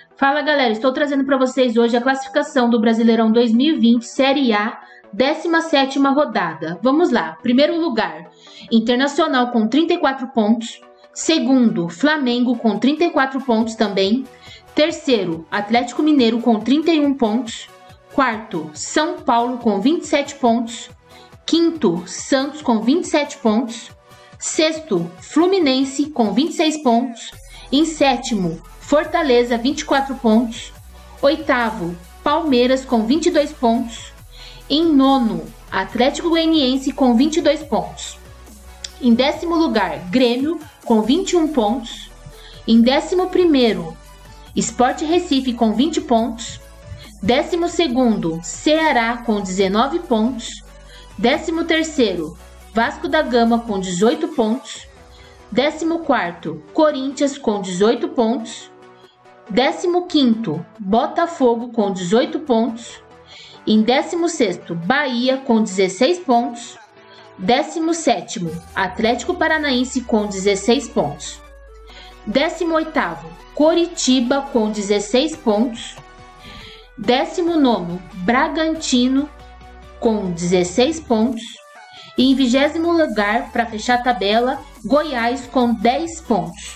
Fala galera, estou trazendo para vocês hoje a classificação do Brasileirão 2020 Série A, 17ª rodada. Vamos lá, primeiro lugar, Internacional com 34 pontos, segundo, Flamengo com 34 pontos também, terceiro, Atlético Mineiro com 31 pontos, quarto, São Paulo com 27 pontos, quinto, Santos com 27 pontos, sexto, Fluminense com 26 pontos, em sétimo, Fortaleza, 24 pontos. Oitavo, Palmeiras, com 22 pontos. Em nono, Atlético Goianiense, com 22 pontos. Em 10º lugar, Grêmio, com 21 pontos. Em 11º, Sport Recife, com 20 pontos. 12º, Ceará, com 19 pontos. 13º, Vasco da Gama, com 18 pontos. 14º, Corinthians, com 18 pontos. 15º, Botafogo com 18 pontos. Em 16º, Bahia com 16 pontos. 17º, Atlético Paranaense com 16 pontos. 18º, Coritiba com 16 pontos. 19º, Bragantino com 16 pontos. E em 20º lugar, para fechar a tabela, Goiás com 10 pontos.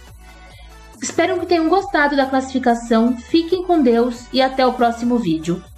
Espero que tenham gostado da classificação, fiquem com Deus e até o próximo vídeo.